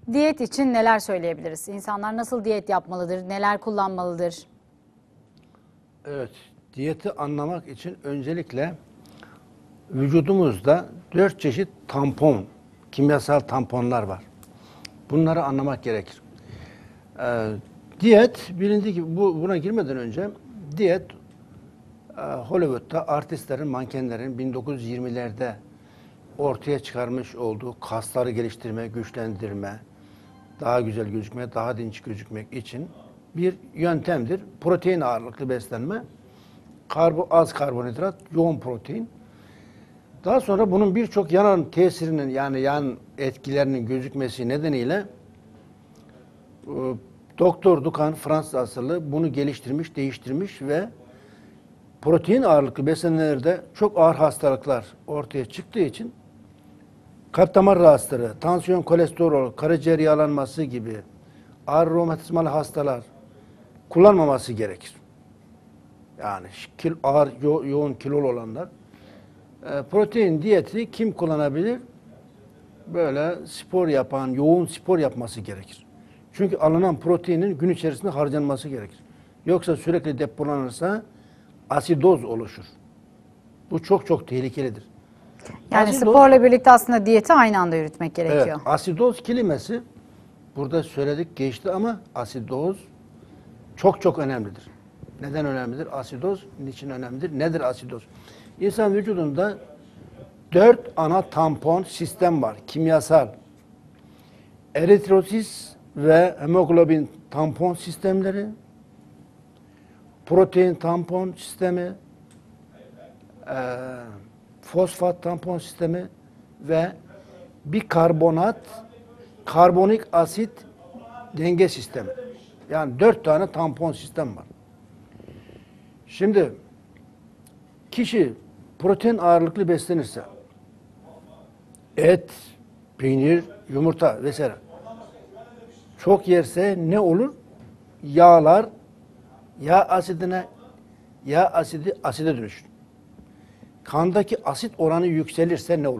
Diyet için neler söyleyebiliriz? İnsanlar nasıl diyet yapmalıdır? Neler kullanmalıdır? Evet, diyeti anlamak için öncelikle vücudumuzda 4 çeşit tampon, kimyasal tamponlar var. Bunları anlamak gerekir. Diyet, bilindiği gibi buna girmeden önce diyet Hollywood'da artistlerin, mankenlerin 1920'lerde ortaya çıkarmış olduğu kasları geliştirme, güçlendirme, daha güzel gözükme, daha dinç gözükmek için bir yöntemdir. Protein ağırlıklı beslenme, az karbonhidrat, yoğun protein. Daha sonra bunun birçok yan tesirinin yani yan etkilerinin gözükmesi nedeniyle Doktor Dukan Fransız asıllı bunu geliştirmiş, değiştirmiş ve protein ağırlıklı beslenmelerde çok ağır hastalıklar ortaya çıktığı için kalp damar rahatsızları, tansiyon, kolesterol, karaciğer yağlanması gibi ağır romatizmalı hastalar kullanmaması gerekir. Yani ağır, yoğun kilolu olanlar. Protein diyeti kim kullanabilir? Böyle spor yapan, yoğun spor yapması gerekir. Çünkü alınan proteinin gün içerisinde harcanması gerekir. Yoksa sürekli depolanırsa asidoz oluşur. Bu çok çok tehlikelidir. Yani sporla birlikte aslında diyeti aynı anda yürütmek gerekiyor. Evet, asidoz kelimesi burada söyledik geçti ama asidoz çok çok önemlidir. Neden önemlidir? Asidoz niçin önemlidir? Nedir asidoz? İnsan vücudunda 4 ana tampon sistem var. Kimyasal. Eritrosis ve hemoglobin tampon sistemleri, protein tampon sistemi, fosfat tampon sistemi ve bikarbonat, karbonik asit denge sistemi. Yani 4 tane tampon sistem var. Şimdi kişi protein ağırlıklı beslenirse et, peynir, yumurta vesaire çok yerse ne olur? Yağlar aside dönüşür. Kandaki asit oranı yükselirse ne olur?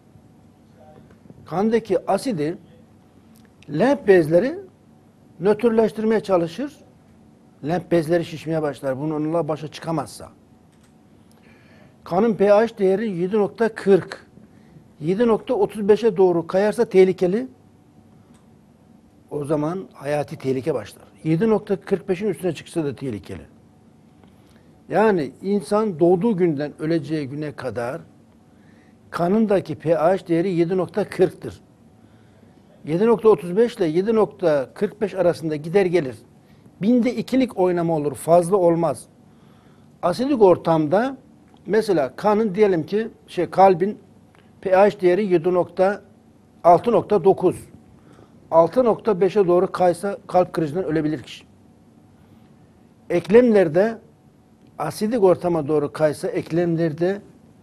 Kandaki asidi lenf bezleri nötrleştirmeye çalışır. Lenf bezleri şişmeye başlar. Bununla başa çıkamazsa. Kanın pH değeri 7.40. 7.35'e doğru kayarsa tehlikeli. O zaman hayati tehlike başlar. 7.45'in üstüne çıksa da tehlikeli. Yani insan doğduğu günden öleceği güne kadar kanındaki pH değeri 7.40'tır. 7.35 ile 7.45 arasında gider gelir. Binde ikilik oynama olur, fazla olmaz. Asidik ortamda mesela kanın diyelim ki kalbin pH değeri 6.9. 6.5'e doğru kaysa kalp krizinden ölebilir kişi. Eklemlerde asidik ortama doğru kaysa eklemlerde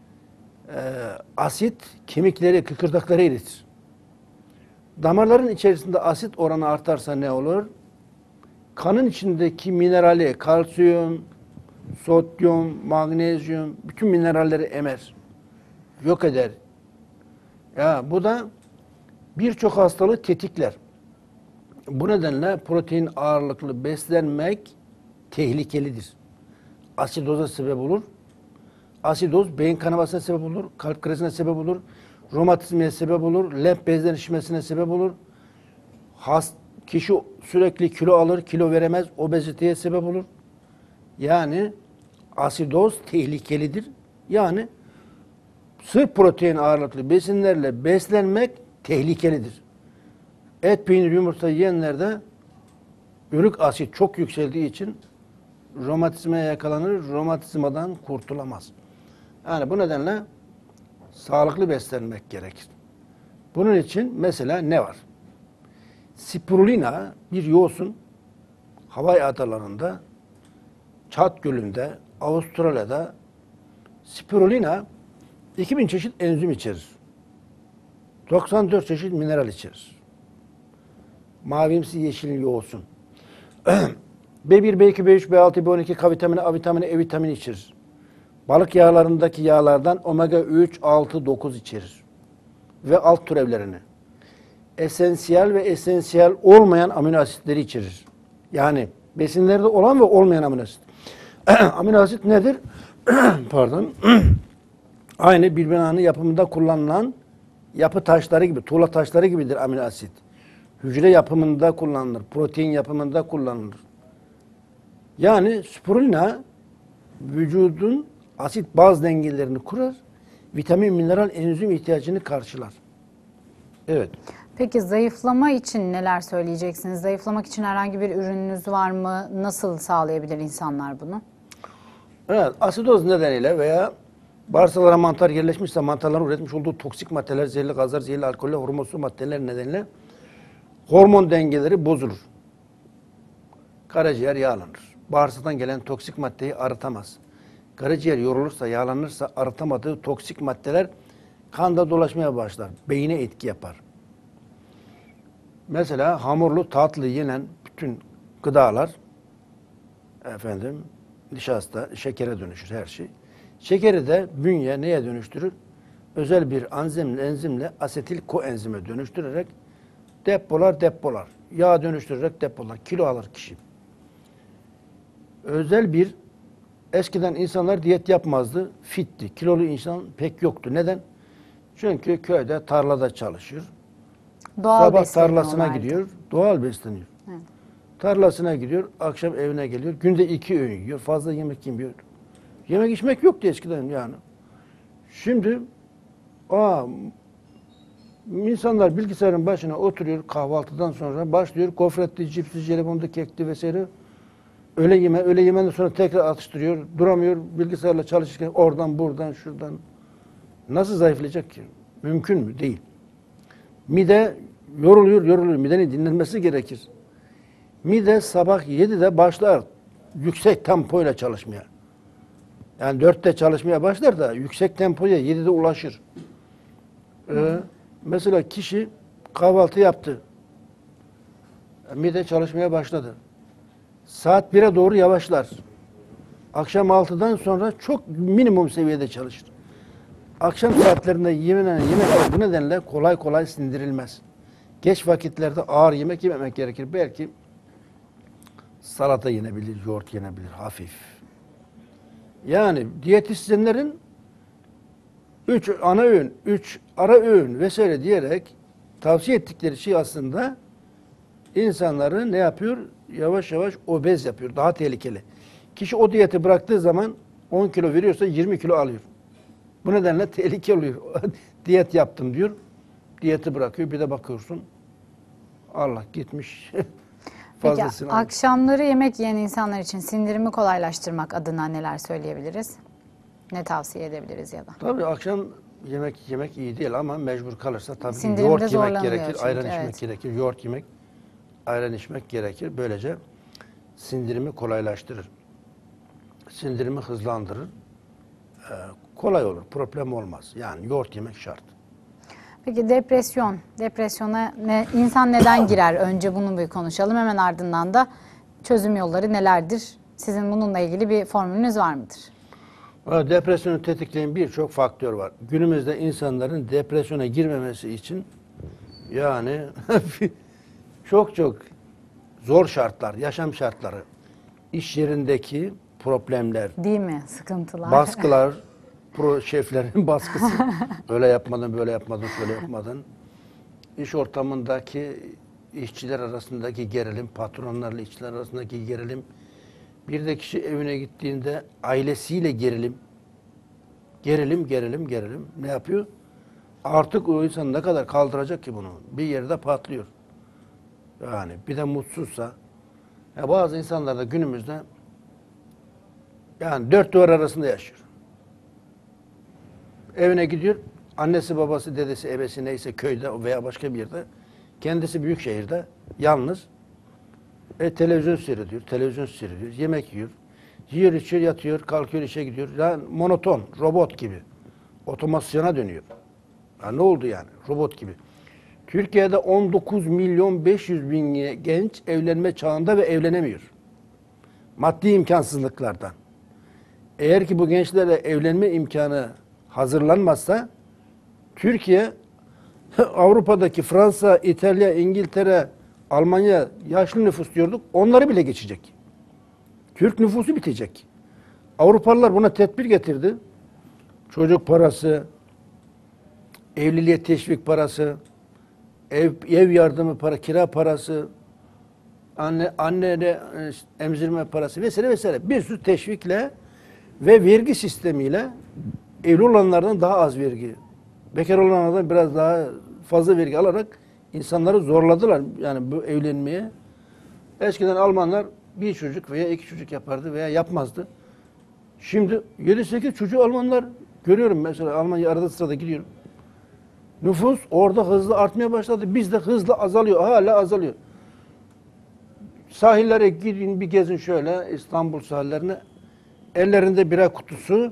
asit kemikleri, kıkırdakları eritir. Damarların içerisinde asit oranı artarsa ne olur? Kanın içindeki minerali, kalsiyum, sodyum, magnezyum, bütün mineralleri emer. Yok eder. Ya bu da birçok hastalığı tetikler. Bu nedenle protein ağırlıklı beslenmek tehlikelidir. Asidoza sebep olur. Asidoz beyin kanamasına sebep olur, kalp krizine sebep olur, romatizmaya sebep olur, lenf bezlerinin şişmesine sebep olur. Kişi sürekli kilo alır, kilo veremez, obeziteye sebep olur. Yani asidoz tehlikelidir. Yani sırf protein ağırlıklı besinlerle beslenmek tehlikelidir. Et, peynir, yumurta yiyenlerde ürik asit çok yükseldiği için romatizmaya yakalanır, romatizmadan kurtulamaz. Yani bu nedenle sağlıklı beslenmek gerekir. Bunun için mesela ne var? Spirulina bir yosun Hawaii adalarında, Çat Gölü'nde, Avustralya'da spirulina 2000 çeşit enzim içerir. 94 çeşit mineral içerir. Mavimsi yeşil yoğursun. B1, B2, B3, B6, B12, K vitamini, A vitamini, E vitamini içerir. Balık yağlarındaki yağlardan omega 3, 6, 9 içerir. Ve alt türevlerini. esansiyel ve esansiyel olmayan amino asitleri içerir. Yani besinlerde olan ve olmayan amino asit. Amino asit nedir? Pardon. Aynı bir binanın yapımında kullanılan yapı taşları gibi, tuğla taşları gibidir amino asit. Hücre yapımında kullanılır, protein yapımında kullanılır. Yani spirulina vücudun asit baz dengelerini kurar, vitamin, mineral, enzim ihtiyacını karşılar. Evet. Peki zayıflama için neler söyleyeceksiniz? Zayıflamak için herhangi bir ürününüz var mı? Nasıl sağlayabilir insanlar bunu? Evet, asidoz nedeniyle veya bağırsaklara mantar yerleşmişse mantarların üretmiş olduğu toksik maddeler, zehirli gazlar, zehirli alkoller, hormonsuz maddeler nedeniyle hormon dengeleri bozulur. Karaciğer yağlanır. Bağırsaktan gelen toksik maddeyi arıtamaz. Karaciğer yorulursa, yağlanırsa arıtamadığı toksik maddeler kanda dolaşmaya başlar. Beyine etki yapar. Mesela hamurlu, tatlı yenen bütün gıdalar nişasta, şekere dönüşür her şey. Şekeri de bünye neye dönüştürür? Özel bir enzimle asetil koenzime dönüştürerek depolar. Yağ dönüştürerek depolar. Kilo alır kişi. Eskiden insanlar diyet yapmazdı. Fitti. Kilolu insan pek yoktu. Neden? Çünkü köyde, tarlada çalışıyor. Doğal Sabah tarlasına besleniyorlardı. gidiyor. Doğal besleniyor. Evet. Tarlasına gidiyor. Akşam evine geliyor. Günde 2 öğün yiyor. Fazla yemek yemiyor. Yemek içmek yoktu eskiden yani. Şimdi insanlar bilgisayarın başına oturuyor kahvaltıdan sonra başlıyor gofretli, cipsli, jelibonlu, kekli vesaire. Öğle yemenden sonra tekrar atıştırıyor. Duramıyor. Bilgisayarla çalışırken oradan, buradan, şuradan. Nasıl zayıflayacak ki? Mümkün mü? Değil. Mide yoruluyor. Midenin dinlenmesi gerekir. Mide sabah 7'de başlar yüksek tempoyla çalışmaya. Yani 4'te çalışmaya başlar da yüksek tempoya 7'de ulaşır. Mesela kişi kahvaltı yaptı. Mide çalışmaya başladı. Saat 1'e doğru yavaşlar. Akşam 6'dan sonra çok minimum seviyede çalışır. Akşam saatlerinde yemekler bu nedenle kolay kolay sindirilmez. Geç vakitlerde ağır yemek yememek gerekir. Belki salata yenebilir, yoğurt yenebilir hafif. Yani diyetisyenlerin 3 ana öğün, 3 ara öğün vesaire diyerek tavsiye ettikleri şey aslında insanları ne yapıyor? Yavaş yavaş obez yapıyor. Daha tehlikeli. Kişi o diyeti bıraktığı zaman 10 kilo veriyorsa 20 kilo alıyor. Bu nedenle tehlike oluyor. Diyet yaptım diyor. Diyeti bırakıyor. Bir de bakıyorsun Allah gitmiş. Peki Fazlasını almış. akşamları yemek yiyen insanlar için sindirimi kolaylaştırmak adına neler söyleyebiliriz? Ne tavsiye edebiliriz ya da? Tabii akşam yemek iyi değil ama mecbur kalırsa tabii Sindirimde yoğurt yemek zorlanılıyor gerekir, çünkü, ayran evet. içmek gerekir. Yoğurt yemek, ayran içmek gerekir. Böylece sindirimi kolaylaştırır. Sindirimi hızlandırır. Kolay olur, problem olmaz. Yani yoğurt yemek şart. Peki depresyona insan neden girer? Önce bunu bir konuşalım. Hemen ardından da çözüm yolları nelerdir? Sizin bununla ilgili bir formülünüz var mıdır? Depresyonu tetikleyen birçok faktör var. Günümüzde insanların depresyona girmemesi için yani çok zor şartlar, yaşam şartları, iş yerindeki problemler, Değil mi? Sıkıntılar. baskılar, şeflerin baskısı. Öyle yapmadın, böyle yapmadın, şöyle yapmadın. İş ortamındaki işçiler arasındaki gerilim, patronlarla işçiler arasındaki gerilim. Bir de kişi evine gittiğinde ailesiyle gerilim. Gerilim. Ne yapıyor? Artık o insan ne kadar kaldıracak ki bunu? Bir yerde patlıyor. Yani bir de mutsuzsa. Bazı insanlar da günümüzde yani 4 duvar arasında yaşıyor. Evine gidiyor. Annesi, babası, dedesi, ebesi neyse köyde veya başka bir yerde. Kendisi büyük şehirde. Yalnız. Televizyon seyrediyor. Yemek yiyor. Yiyor, içiyor, yatıyor, kalkıyor, işe gidiyor. Yani monoton, robot gibi. Otomasyona dönüyor. Ne oldu yani? Robot gibi. Türkiye'de 19 milyon 500 bin genç evlenme çağında ve evlenemiyor. Maddi imkansızlıklardan. Eğer ki bu gençlere evlenme imkanı hazırlanmazsa Türkiye Avrupa'daki Fransa, İtalya, İngiltere, Almanya yaşlı nüfus diyorduk. Onları bile geçecek. Türk nüfusu bitecek. Avrupalılar buna tedbir getirdi. Çocuk parası, evliliğe teşvik parası, ev yardımı para, kira parası, anne emzirme parası vesaire vesaire. Bir sürü teşvikle ve vergi sistemiyle evli olanlardan daha az vergi, bekar olanlardan biraz daha fazla vergi alarak insanları zorladılar yani bu evlenmeye. Eskiden Almanlar bir çocuk veya iki çocuk yapardı veya yapmazdı. Şimdi 7-8 çocuğu Almanlar görüyorum mesela Almanya arada sırada gidiyorum. Nüfus orada hızlı artmaya başladı. Bizde hızlı azalıyor. Hala azalıyor. Sahillere gidin bir gezin şöyle İstanbul sahillerine. Ellerinde bira kutusu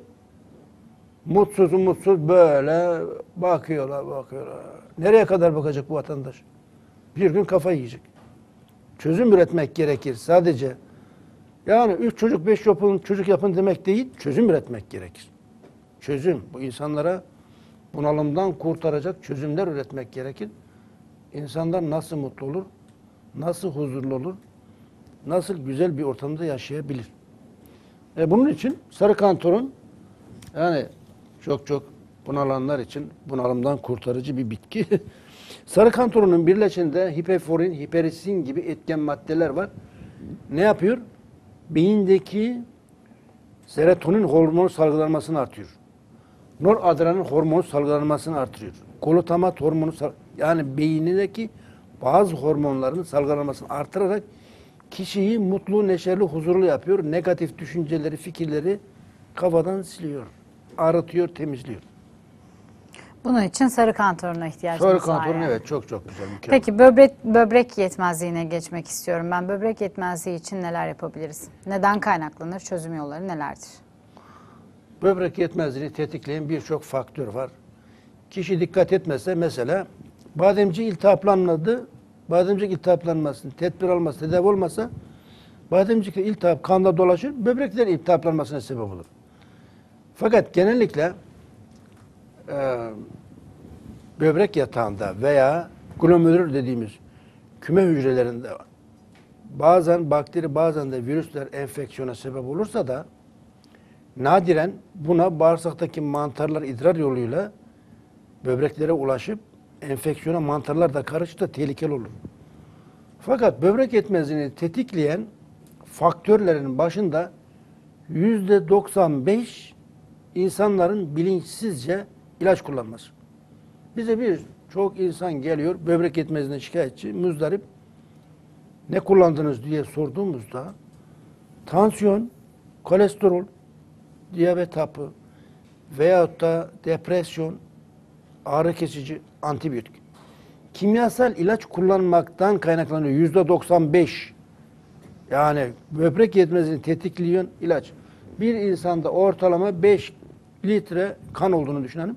mutsuz böyle bakıyorlar. Nereye kadar bakacak bu vatandaş? Bir gün kafayı yiyecek. Çözüm üretmek gerekir sadece. Yani 3 çocuk 5 çocuk yapın demek değil, çözüm üretmek gerekir. Çözüm. Bu insanlara bunalımdan kurtaracak çözümler üretmek gerekir. İnsanlar nasıl mutlu olur, nasıl huzurlu olur, nasıl güzel bir ortamda yaşayabilir. Bunun için sarı kantaron yani çok bunalanlar için bunalımdan kurtarıcı bir bitki. Sarı kantaronun birleşiminde hiperforin, hiperisin gibi etken maddeler var. Ne yapıyor? Beyindeki serotonin hormonu salgılanmasını artırıyor. Noradrenalin hormonu salgılanmasını artırıyor. Glutamat hormonu yani beynindeki bazı hormonların salgılanmasını artırarak kişiyi mutlu, neşeli, huzurlu yapıyor. Negatif düşünceleri, fikirleri kafadan siliyor. Arıtıyor, temizliyor. Bunun için sarı kantarona ihtiyacımız Sarı var. kantaron Yani. evet çok güzel, mükemmel. Peki böbrek yetmezliğine geçmek istiyorum ben. Böbrek yetmezliği için neler yapabiliriz? Neden kaynaklanır? Çözüm yolları nelerdir? Böbrek yetmezliğini tetikleyen birçok faktör var. Kişi dikkat etmezse mesela bademcik iltihaplanmadı. Bademcik iltihaplanmasın, tedbir almazsa, tedavi olmasa bademcik iltihap kanda dolaşır, böbreklerin iltihaplanmasına sebep olur. Fakat genellikle böbrek yatağında veya glomerül dediğimiz küme hücrelerinde bazen bakteri bazen de virüsler enfeksiyona sebep olursa da nadiren buna bağırsaktaki mantarlar idrar yoluyla böbreklere ulaşıp enfeksiyona mantarlar da karıştı da tehlikeli olur. Fakat böbrek yetmezliğini tetikleyen faktörlerin başında %95 insanların bilinçsizce ilaç kullanması. Bize çok insan geliyor böbrek yetmezliğine şikayetçi, muzdarip. Ne kullandınız diye sorduğumuzda tansiyon, kolesterol, diyabet hapı veyahut da depresyon, ağrı kesici, antibiyotik. Kimyasal ilaç kullanmaktan kaynaklanıyor. %95. Yani böbrek yetmezliğini tetikleyen ilaç. Bir insanda ortalama 5 litre kan olduğunu düşünelim.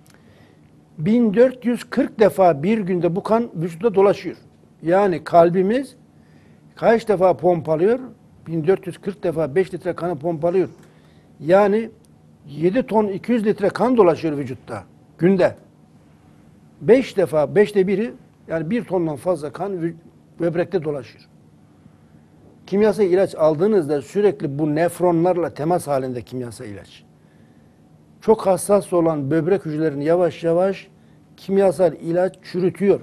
1440 defa bir günde bu kan vücutta dolaşıyor. Yani kalbimiz kaç defa pompalıyor? 1440 defa 5 litre kanı pompalıyor. Yani 7 ton 200 litre kan dolaşıyor vücutta günde. 5 defa, 5'te biri yani 1 tondan fazla kan böbrekte dolaşıyor. Kimyasal ilaç aldığınızda sürekli bu nefronlarla temas halinde kimyasal ilaç. Çok hassas olan böbrek hücrelerini yavaş yavaş kimyasal ilaç çürütüyor.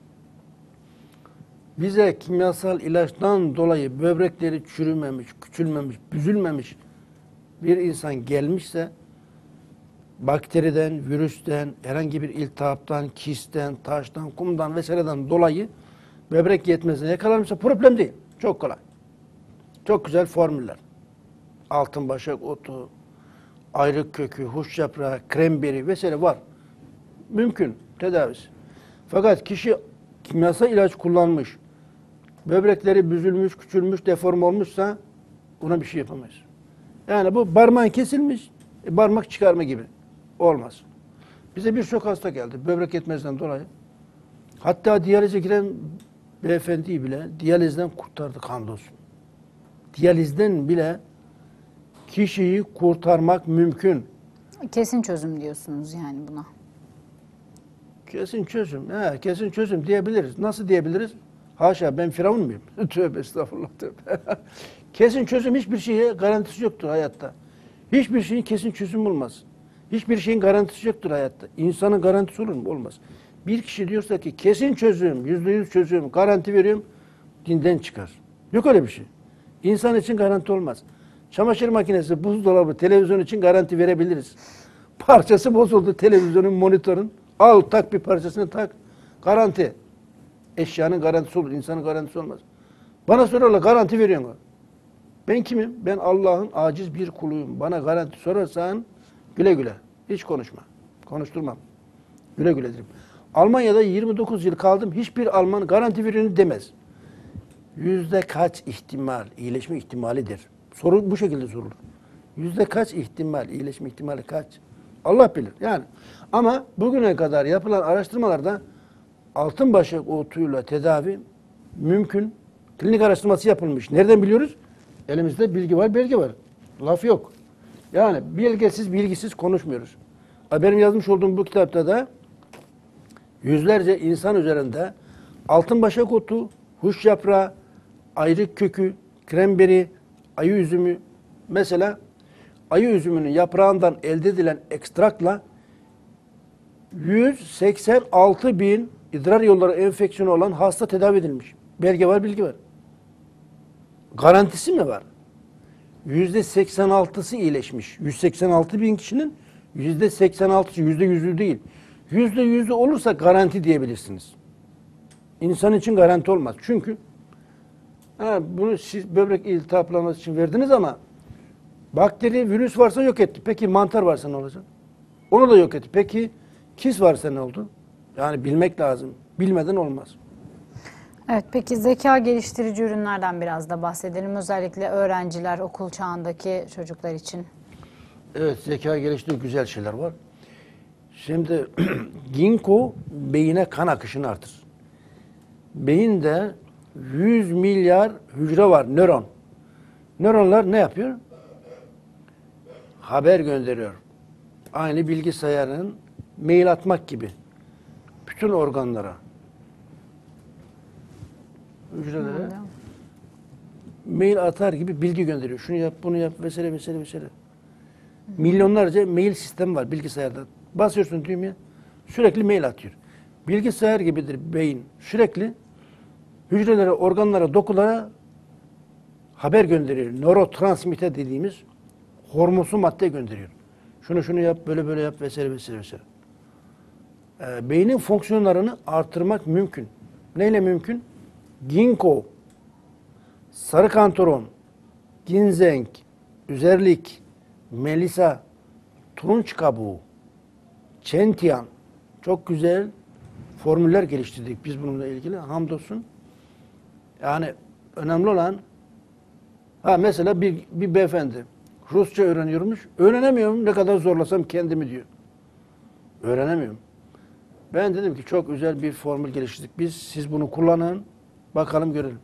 Bize kimyasal ilaçtan dolayı böbrekleri çürümemiş, küçülmemiş, büzülmemiş bir insan gelmişse bakteriden, virüsten, herhangi bir iltihaptan, kisten, taştan, kumdan vesaireden dolayı böbrek yetmezliğine yakalanmışsa problem değil. Çok kolay. Çok güzel formüller. Altınbaşak otu, ayrık kökü, huş yaprağı, kremberi vesaire var. Mümkün tedavisi. Fakat kişi kimyasal ilaç kullanmış, böbrekleri büzülmüş, küçülmüş, deforme olmuşsa buna bir şey yapamayız. Yani bu parmağın kesilmiş, parmak çıkarma gibi. Olmaz. Bize birçok hasta geldi böbrek yetmezliğinden dolayı. Hatta diyalize giren beyefendiyi bile diyalizden kurtardık hamdolsun. Diyalizden bile kişiyi kurtarmak mümkün. Kesin çözüm diyorsunuz yani buna. Kesin çözüm. He, kesin çözüm diyebiliriz. Nasıl diyebiliriz? Haşa, ben Firavun muyum? Tövbe estağfurullah, tövbe. Kesin çözüm, hiçbir şeye garantisi yoktur hayatta. Hiçbir şeyin kesin çözüm olmaz. Hiçbir şeyin garantisi yoktur hayatta. İnsanın garantisi olur mu? Olmaz. Bir kişi diyorsa ki kesin çözüm, %100 çözüm, garanti veriyorum, dinden çıkar. Yok öyle bir şey. İnsan için garanti olmaz. Çamaşır makinesi, buzdolabı, televizyon için garanti verebiliriz. Parçası bozuldu televizyonun, monitörün. Al, tak, bir parçasını tak. Garanti. Eşyanın garantisi olur, insanın garantisi olmaz. Bana soruyorlar, garanti veriyorsun. Ben kimim? Ben Allah'ın aciz bir kuluyum. Bana garanti sorarsan güle güle. Hiç konuşma. Konuşturmam. Güle güle derim. Almanya'da 29 yıl kaldım. Hiçbir Alman garanti veriyor demez. Yüzde kaç ihtimal, iyileşme ihtimalidir? Soru bu şekilde sorulur. Yüzde kaç ihtimal, iyileşme ihtimali kaç? Allah bilir. Yani ama bugüne kadar yapılan araştırmalarda altın başak otuyla tedavi mümkün. Klinik araştırması yapılmış. Nereden biliyoruz? Elimizde bilgi var, belge var. Laf yok. Yani bilgisiz, bilgisiz konuşmuyoruz. Benim yazmış olduğum bu kitapta da yüzlerce insan üzerinde altın başak otu, huş yaprağı, ayrık kökü, kremberi, ayı üzümü, mesela ayı üzümünün yaprağından elde edilen ekstrakla 186 bin idrar yolları enfeksiyonu olan hasta tedavi edilmiş. Belge var, bilgi var. Garantisi mi var? %86'sı iyileşmiş. 186 bin kişinin %86'sı, %100'ü değil. %100'ü olursa garanti diyebilirsiniz. İnsan için garanti olmaz. Çünkü bunu siz böbrek iltihaplanması için verdiniz ama bakteri, virüs varsa yok etti. Peki mantar varsa ne olacak? Onu da yok etti. Peki kis varsa ne oldu? Yani bilmek lazım. Bilmeden olmaz. Evet, peki zeka geliştirici ürünlerden biraz da bahsedelim. Özellikle öğrenciler, okul çağındaki çocuklar için. Evet, zeka geliştirici güzel şeyler var. Şimdi ginkgo beyine kan akışını artırır. Beyinde 100 milyar hücre var, nöron. Nöronlar ne yapıyor? Haber gönderiyor. Aynı bilgisayarın mail atmak gibi. Bütün organlara, hücrelere mail atar gibi bilgi gönderiyor. Şunu yap, bunu yap, vesaire vesaire vesaire. Milyonlarca mail sistemi var bilgisayarda. Basıyorsun düğmeye, sürekli mail atıyor. Bilgisayar gibidir beyin. Sürekli hücrelere, organlara, dokulara haber gönderiyor. Nörotransmitter dediğimiz hormonsu madde gönderiyor. Şunu yap, böyle böyle yap, vesaire vesaire vesaire. Beynin fonksiyonlarını artırmak mümkün. Neyle mümkün? Ginkgo, sarı kantaron, ginseng, üzerlik, melisa, turunç kabuğu, çentiyan, çok güzel formüller geliştirdik biz bununla ilgili. Hamdolsun. Yani önemli olan mesela bir beyefendi Rusça öğreniyormuş. Öğrenemiyorum, ne kadar zorlasam kendimi diyor. Öğrenemiyorum. Ben dedim ki çok güzel bir formül geliştirdik biz. Siz bunu kullanın. Bakalım görelim.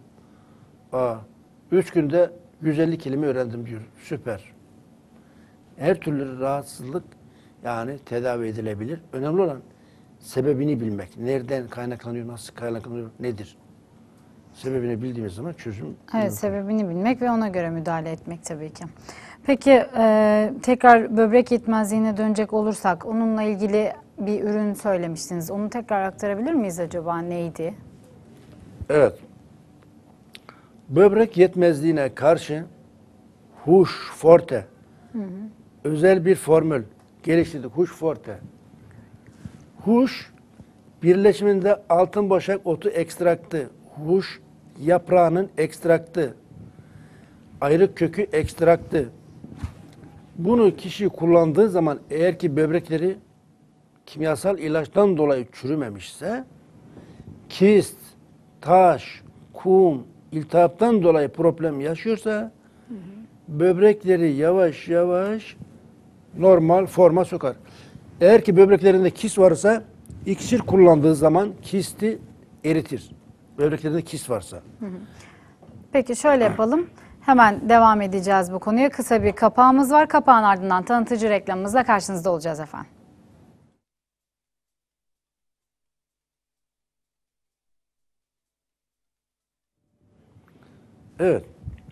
3 günde 150 kelime öğrendim diyor. Süper. Her türlü rahatsızlık yani tedavi edilebilir. Önemli olan sebebini bilmek. Nereden kaynaklanıyor, nasıl kaynaklanıyor, nedir? Sebebini bildiğimiz zaman çözüm. Evet, sebebini bilmek ve ona göre müdahale etmek tabii ki. Peki tekrar böbrek yetmezliğine dönecek olursak onunla ilgili bir ürün söylemiştiniz. Onu tekrar aktarabilir miyiz acaba? Neydi? Evet. Böbrek yetmezliğine karşı Huş Forte özel bir formül geliştirdik. Huş Forte. Huş birleşiminde altın başak otu ekstraktı, huş yaprağının ekstraktı, ayrık kökü ekstraktı. Bunu kişi kullandığı zaman eğer ki böbrekleri kimyasal ilaçtan dolayı çürümemişse, kist, taş, kum, iltihaptan dolayı problem yaşıyorsa, böbrekleri yavaş yavaş normal forma sokar. Eğer ki böbreklerinde kist varsa, iksir kullandığı zaman kisti eritir. Böbreklerinde kist varsa. Peki şöyle yapalım. Hemen devam edeceğiz bu konuya. Kısa bir kapağımız var. Kapağın ardından tanıtıcı reklamımızla karşınızda olacağız efendim. Evet.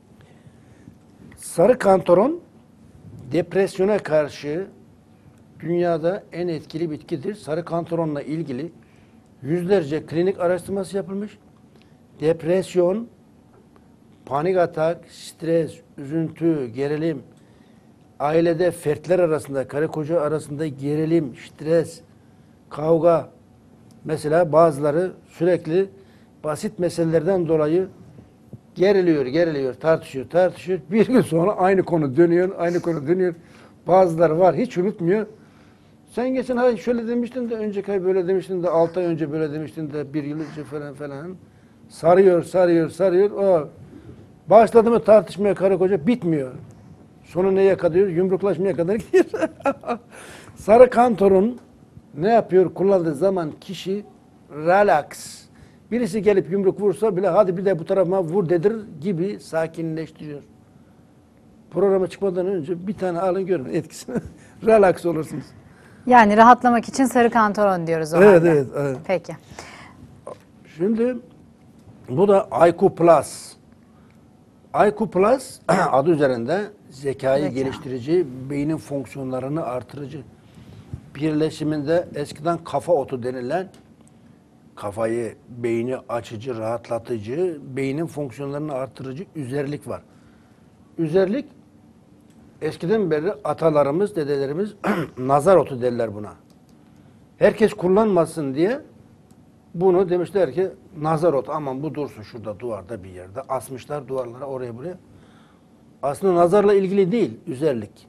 Sarı kantaron depresyona karşı dünyada en etkili bitkidir. Sarı kantaronla ilgili yüzlerce klinik araştırması yapılmış. Depresyon, panik atak, stres, üzüntü, gerilim, ailede fertler arasında, karı koca arasında gerilim, stres, kavga. Mesela bazıları sürekli basit meselelerden dolayı geriliyor, tartışıyor. Bir gün sonra aynı konu dönüyor. Bazıları var, hiç unutmuyor. Sen geçen ay şöyle demiştin de, önceki ay böyle demiştin de, 6 ay önce böyle demiştin de, 1 yıl önce falan. Sarıyor. O başladı mı tartışmaya karı koca bitmiyor. Sonu neye kadar? Yumruklaşmaya kadar gidiyor. Sarı kantaron ne yapıyor? Kullandığı zaman kişi relax. Birisi gelip yumruk vursa bile hadi bir de bu tarafa vur dedir gibi sakinleştiriyor. Programa çıkmadan önce bir tane alın görün etkisini. Relax olursunuz. Yani rahatlamak için sarı kantaron diyoruz o Evet, halde. evet. Peki. Şimdi bu da IQ Plus. IQ Plus adı üzerinde zekayı Zeka. geliştirici, beynin fonksiyonlarını artırıcı. Birleşiminde eskiden kafa otu denilen, kafayı, beyni açıcı, rahatlatıcı, beynin fonksiyonlarını artırıcı üzerlik var. Üzerlik eskiden beri atalarımız, dedelerimiz nazar otu derler buna. Herkes kullanmasın diye bunu demişler ki nazar otu, aman bu dursun şurada duvarda bir yerde. Asmışlar duvarlara, oraya buraya. Aslında nazarla ilgili değil, üzerlik.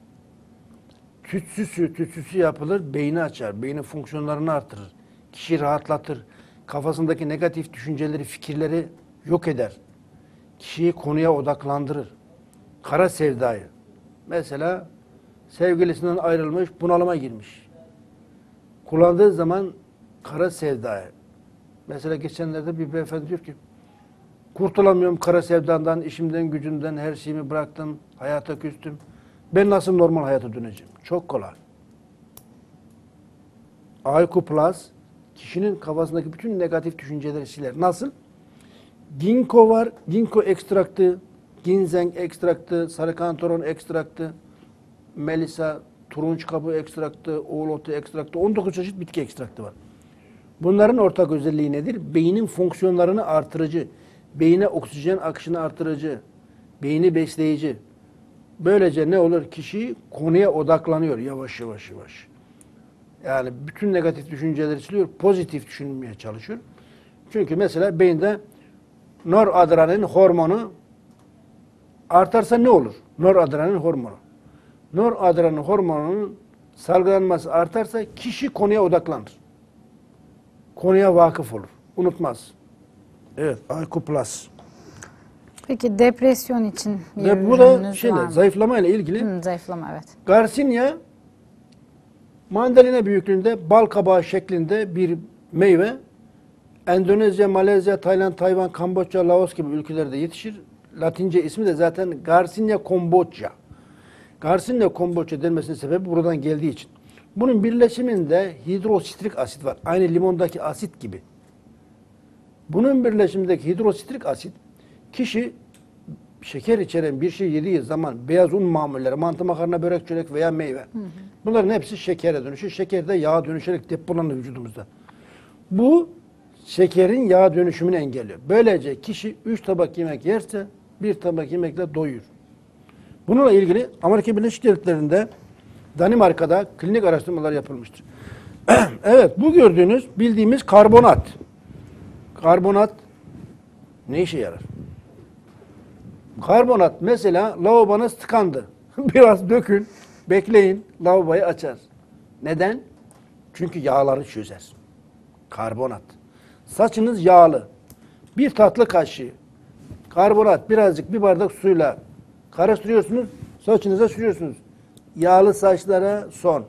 Tütsüsü yapılır, beyni açar, beynin fonksiyonlarını artırır. Kişiyi rahatlatır. Kafasındaki negatif düşünceleri, fikirleri yok eder. Kişiyi konuya odaklandırır. Kara sevdayı. Mesela sevgilisinden ayrılmış, bunalıma girmiş. Kullandığı zaman kara sevdayı. Mesela geçenlerde bir beyefendi diyor ki, kurtulamıyorum kara sevdandan, işimden, gücümden, her şeyimi bıraktım, hayata küstüm. Ben nasıl normal hayata döneceğim? Çok kolay. IQ Plus, kişinin kafasındaki bütün negatif düşünceleri siler. Nasıl? Ginkgo var, ginkgo ekstraktı, ginseng ekstraktı, sarı kantaron ekstraktı, melisa, turunç kabuğu ekstraktı, oğlotu ekstraktı, 19 çeşit bitki ekstraktı var. Bunların ortak özelliği nedir? Beynin fonksiyonlarını artırıcı, beyine oksijen akışını artırıcı, beyni besleyici. Böylece ne olur? Kişi konuya odaklanıyor yavaş. Yani bütün negatif düşünceleri siliyor, pozitif düşünmeye çalışıyor. Çünkü mesela beyinde noradrenalin hormonu artarsa ne olur? Noradrenalin hormonu. Noradrenalin hormonunun salgılanması artarsa kişi konuya odaklanır. Konuya vakıf olur. Unutmaz. Evet, IQ Plus. Peki depresyon için bir Ve bu da ürününüz var mı? zayıflama ile ilgili. Zayıflama, evet. Garcinia mandalina büyüklüğünde, bal kabağı şeklinde bir meyve. Endonezya, Malezya, Tayland, Tayvan, Kamboçya, Laos gibi ülkelerde yetişir. Latince ismi de zaten Garcinia kombucha. Garcinia kombucha denmesinin sebebi buradan geldiği için. Bunun birleşiminde hidrositrik asit var. Aynı limondaki asit gibi. Bunun birleşimindeki hidrositrik asit, kişi şeker içeren bir şey yediği zaman beyaz un mamulleri, mantı, makarna, börek, çörek veya meyve. Bunların hepsi şekere dönüşür. Şeker de yağa dönüşerek depolanır vücudumuzda. Bu şekerin yağa dönüşümünü engelliyor. Böylece kişi 3 tabak yemek yerse 1 tabak yemekle doyur. Bununla ilgili Amerika Birleşik Devletleri'nde, Danimarka'da klinik araştırmalar yapılmıştır. Evet, bu gördüğünüz bildiğimiz karbonat. Karbonat ne işe yarar? Karbonat mesela lavabonuz tıkandı. Biraz dökün, bekleyin, lavaboyu açar. Neden? Çünkü yağları çözer. Karbonat. Saçınız yağlı. Bir tatlı kaşığı karbonat birazcık bir bardak suyla karıştırıyorsunuz, saçınıza sürüyorsunuz. Yağlı saçlara son.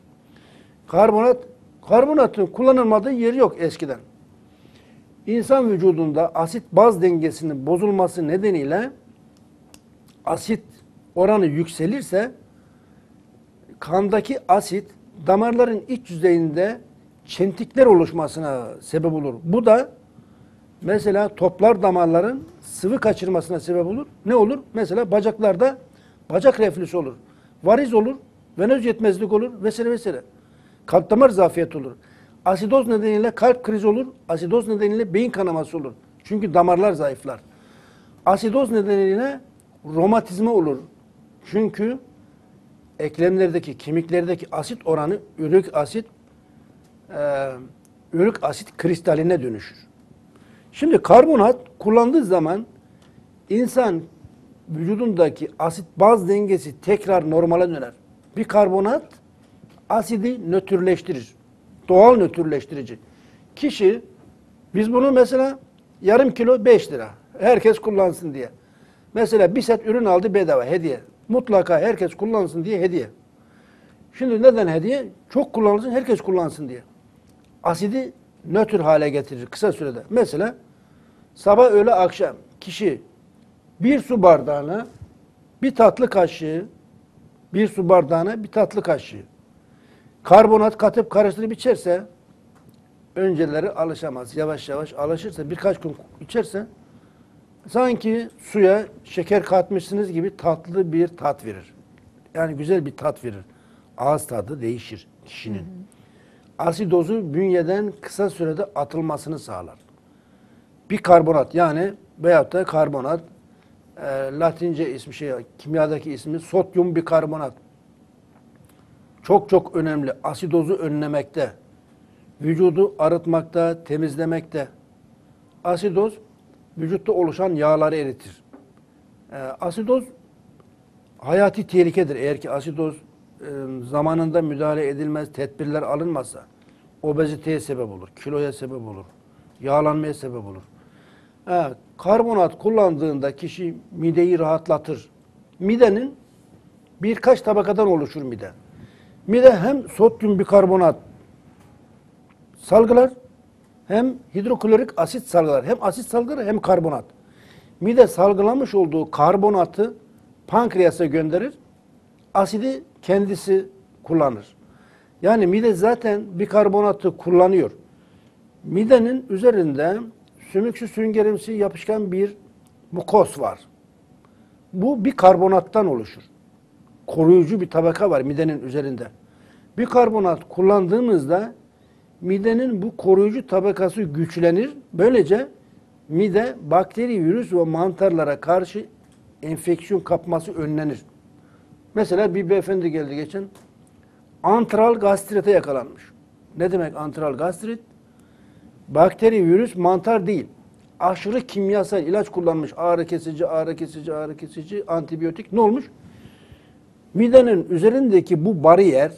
Karbonatın kullanılmadığı yeri yok eskiden. İnsan vücudunda asit baz dengesinin bozulması nedeniyle asit oranı yükselirse kandaki asit damarların iç yüzeyinde çentikler oluşmasına sebep olur. Bu da Mesela toplar damarların sıvı kaçırmasına sebep olur. Ne olur? Mesela bacaklarda bacak reflüsü olur. Variz olur. Venöz yetmezlik olur. Vesaire vesaire. Kalp damar zafiyeti olur. Asidoz nedeniyle kalp krizi olur. Asidoz nedeniyle beyin kanaması olur. Çünkü damarlar zayıflar. Asidoz nedeniyle romatizma olur. Çünkü eklemlerdeki, kemiklerdeki asit oranı ürik asit kristaline dönüşür. Şimdi karbonat kullandığı zaman insan vücudundaki asit baz dengesi tekrar normale döner. Bir karbonat asidi nötrleştirir. Doğal nötrleştirici. Kişi, biz bunu mesela yarım kilo 5 lira. Herkes kullansın diye. Mesela bir set ürün aldı bedava, hediye. Mutlaka herkes kullansın diye hediye. Şimdi neden hediye? Çok kullanılsın, herkes kullansın diye. Asidi nötr hale getirir kısa sürede. Mesela sabah, öğle, akşam kişi bir su bardağına bir tatlı kaşığı karbonat katıp karıştırıp içerse, önceleri alışamaz. Yavaş yavaş alışırsa, birkaç gün içerse sanki suya şeker katmışsınız gibi tatlı bir tat verir. Yani güzel bir tat verir. Ağız tadı değişir kişinin. Asidozu bünyeden kısa sürede atılmasını sağlar. Bir karbonat, yani veyahut da karbonat, Latince ismi, kimyadaki ismi sodyum bikarbonat. Çok çok önemli. Asidozu önlemekte, vücudu arıtmakta, temizlemekte. Asidoz vücutta oluşan yağları eritir. Asidoz hayati tehlikedir. Eğer ki asidoz zamanında müdahale edilmez, tedbirler alınmazsa obeziteye sebep olur, kiloya sebep olur, yağlanmaya sebep olur. Karbonat kullandığında kişi mideyi rahatlatır. Midenin birkaç tabakadan oluşur mide. Mide hem sodyum bikarbonat salgılar, hem hidroklorik asit salgılar. Hem asit salgılar hem karbonat. Mide salgılamış olduğu karbonatı pankreasa gönderir. Asidi kendisi kullanır. Yani mide zaten bikarbonatı kullanıyor. Midenin üzerinde sümüksü süngerimsi yapışkan bir mukos var. Bu bikarbonattan oluşur. Koruyucu bir tabaka var midenin üzerinde. Bikarbonat kullandığımızda midenin bu koruyucu tabakası güçlenir. Böylece mide bakteri, virüs ve mantarlara karşı enfeksiyon kapması önlenir. Mesela bir beyefendi geldi geçen. Antral gastrite yakalanmış. Ne demek antral gastrit? Bakteri, virüs, mantar değil. Aşırı kimyasal ilaç kullanmış. Ağrı kesici, antibiyotik. Ne olmuş? Midenin üzerindeki bu bariyer,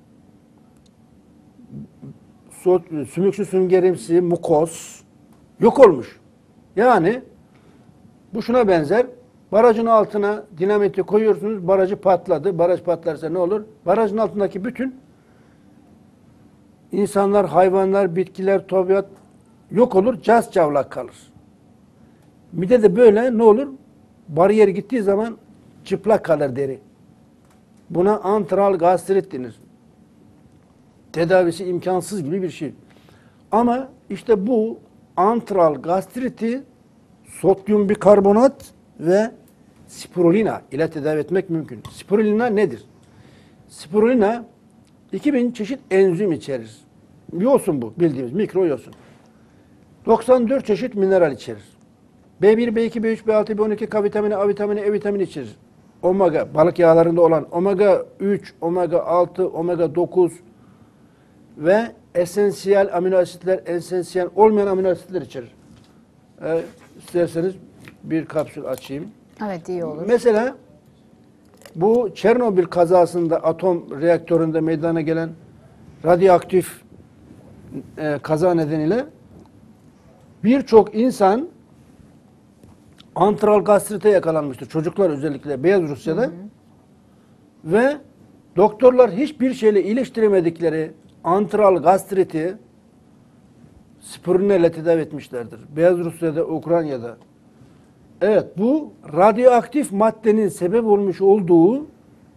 sümüksü süngerimsi, mukos yok olmuş. Yani bu şuna benzer. Barajın altına dinamiti koyuyorsunuz, barajı patladı. Baraj patlarsa ne olur? Barajın altındaki bütün insanlar, hayvanlar, bitkiler, tabiat yok olur, cavlak kalır. Mide de böyle ne olur? Bariyer gittiği zaman çıplak kalır deri. Buna antral gastrit denir. Tedavisi imkansız gibi bir şey. Ama işte bu antral gastriti sodyum bikarbonat ve spirulina ile tedavi etmek mümkün. Spirulina nedir? Spirulina 2000 çeşit enzim içerir. Yosun bu, bildiğimiz mikro yosun. 94 çeşit mineral içerir. B1, B2, B3, B6, B12, K vitamini, A vitamini, E vitamini içerir. Omega, balık yağlarında olan omega 3, omega 6, omega 9 ve esansiyel amino asitler, esansiyel olmayan amino asitler içerir. İsterseniz bir kapsül açayım. Evet, iyi olur. Mesela bu Çernobil kazasında atom reaktöründe meydana gelen radyoaktif kaza nedeniyle birçok insan antral gastrite yakalanmıştır. Çocuklar özellikle Beyaz Rusya'da. Ve doktorlar hiçbir şeyle iyileştiremedikleri antral gastriti spirulina ile tedavi etmişlerdir. Beyaz Rusya'da, Ukrayna'da. Evet, bu radyoaktif maddenin sebep olmuş olduğu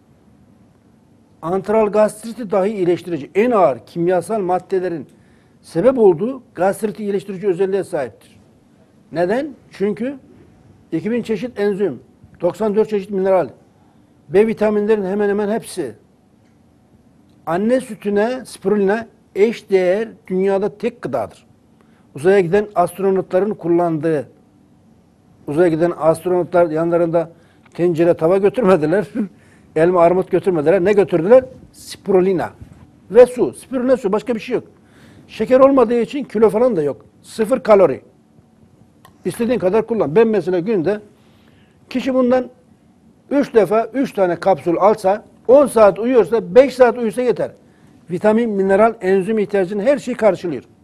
antral gastriti dahi iyileştirici, en ağır kimyasal maddelerin sebep olduğu gastriti iyileştirici özelliğe sahiptir. Neden? Çünkü 2000 çeşit enzim, 94 çeşit mineral, B vitaminlerin hemen hemen hepsi anne sütüne, spiruline eş değer dünyada tek gıdadır. Uzaya giden astronotların kullandığı, uzaya giden astronotlar yanlarında tencere tava götürmediler, elma armut götürmediler. Ne götürdüler? Spirulina ve su. Spirulina su, başka bir şey yok. Şeker olmadığı için kilo falan da yok. 0 kalori. İstediğin kadar kullan. Ben mesela günde kişi bundan 3 defa 3 tane kapsül alsa, 10 saat uyuyorsa, 5 saat uyusa yeter. Vitamin, mineral, enzim ihtiyacını her şeyi karşılıyor.